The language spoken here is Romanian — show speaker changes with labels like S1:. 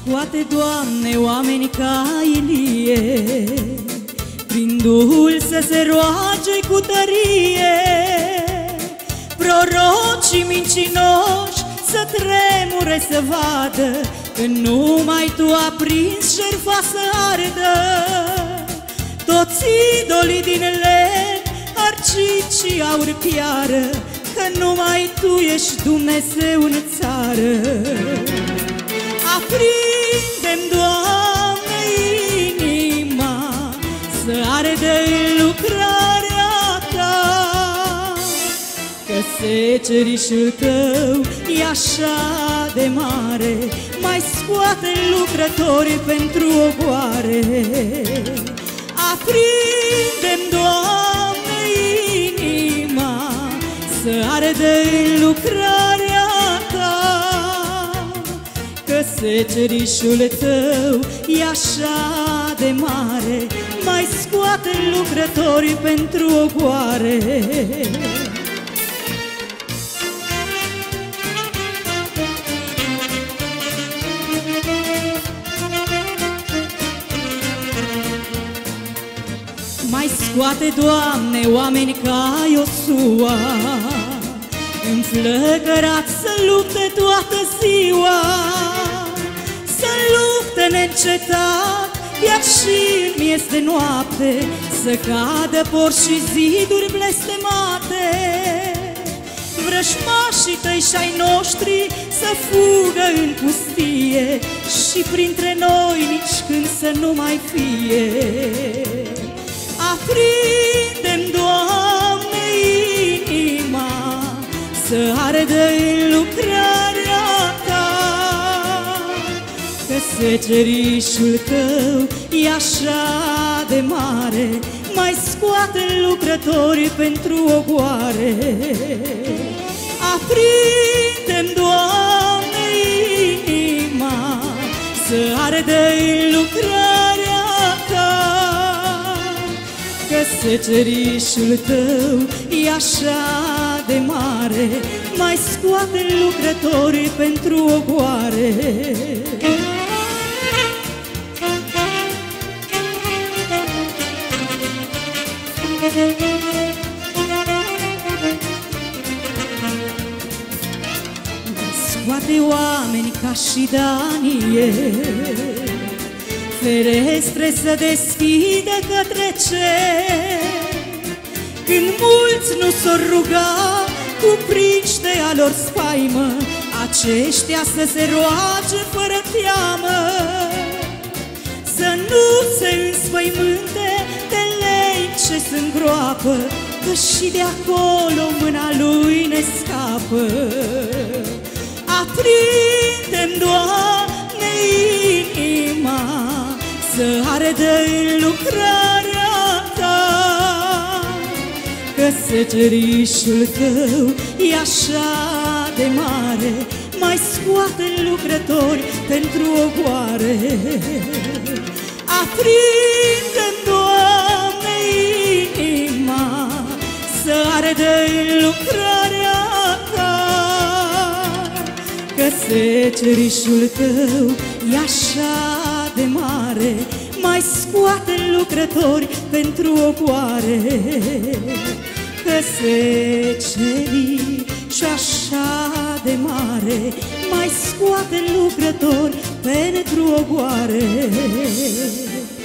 S1: scoate, Doamne, oameni ca Ilie, prin Duhul să se roage cu tărie. Prorocii mincinoși să tremure, să vadă că numai Tu aprins jertfa să ardă. Toți idolii din lemn, argint și aur piară, că numai Tu ești Dumnezeu în țară. Aprinde-mi, Doamne, inima să ardă în lucrarea Ta, că secerișul Tău e așa de mare, mai scoate lucrători pentru ogoare. Aprinde-mi, Doamne, inima să ardă în lucrarea Ta, că secerișul Tău e așa de mare, mai scoate lucrători pentru ogoare. Mai scoate, Doamne, oameni ca Iosua, înflăcărat să lupte toată ziua, să lupte neîncetat, iar și în miez de noapte să cadă porți și ziduri blestemate. Vrăjmașii Tăi și-ai noștri să fugă în pustie și printre noi nici când să nu mai fie. Aprinde-mi, Doamne, inima să ardă în lucrarea Ta, că secerișul Tău e așa de mare, mai scoate lucrători pentru ogoare. Aprinde-mi, Doamne, inima să ardă în lucrarea Ta, că secerișul Tău e așa de mare, mai scoate lucrători pentru ogoare. Scoate oameni ca și Daniel, ferestre să deschidă către cer. Când mulți nu s-or ruga, cuprinși de a lor spaimă, aceștia să se roage fără teamă. Să nu se înspăimânte de lei ce s-îngroapă, că și de acolo mâna Lui ne scapă. Aprinde-mi, Doamne, inima să ardă în lucrarea Ta, că secerișul Tău e așa de mare, mai scoate lucrători pentru ogoare. Aprinde-mi, Doamne, inima să ardă în lucrarea Ta, că secerișul Tău e așa de mare, mai scoate lucrători pentru ogoare. Că secerișul așa de mare, mai scoate lucrători pentru ogoare.